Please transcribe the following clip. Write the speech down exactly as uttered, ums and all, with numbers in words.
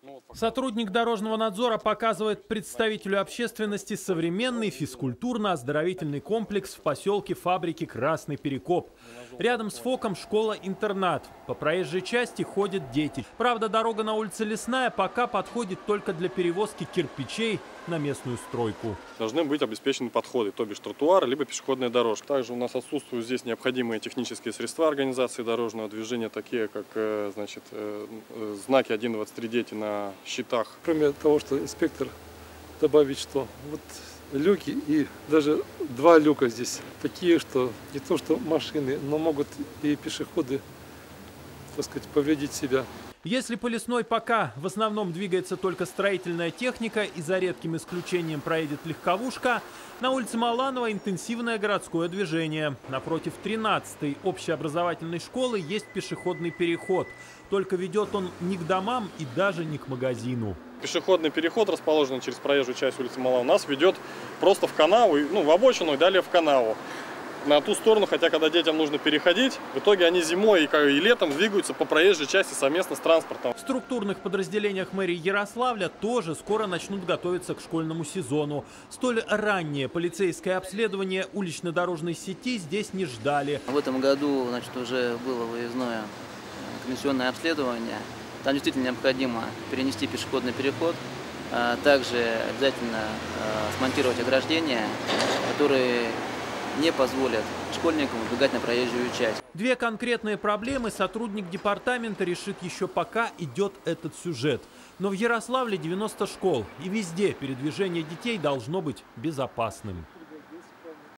Сотрудник дорожного надзора показывает представителю общественности современный физкультурно-оздоровительный комплекс в поселке Фабрики Красный Перекоп. Рядом с ФОКом школа-интернат. По проезжей части ходят дети. Правда, дорога на улице Лесная пока подходит только для перевозки кирпичей на местную стройку. Должны быть обеспечены подходы, то бишь тротуар, либо пешеходная дорожка. Также у нас отсутствуют здесь необходимые технические средства организации дорожного движения, такие как значит, знаки один двадцать три дети на щитах. Кроме того, что инспектор добавить, что вот люки и даже два люка здесь такие, что не то что машины, но могут и пешеходы, так сказать, повредить себя. Если по Лесной пока в основном двигается только строительная техника и за редким исключением проедет легковушка, на улице Маланова интенсивное городское движение. Напротив тринадцатой общеобразовательной школы есть пешеходный переход. Только ведет он не к домам и даже не к магазину. Пешеходный переход, расположенный через проезжую часть улицы Маланова, нас ведет просто в канаву, ну, в обочину и далее в канаву. На ту сторону, хотя когда детям нужно переходить, в итоге они зимой и летом двигаются по проезжей части совместно с транспортом. В структурных подразделениях мэрии Ярославля тоже скоро начнут готовиться к школьному сезону. Столь раннее полицейское обследование улично-дорожной сети здесь не ждали. В этом году, значит, уже было выездное комиссионное обследование. Там действительно необходимо перенести пешеходный переход. Также обязательно смонтировать ограждения, которые не позволят школьникам выбегать на проезжую часть. Две конкретные проблемы сотрудник департамента решит еще пока идет этот сюжет. Но в Ярославле девяносто школ, и везде передвижение детей должно быть безопасным.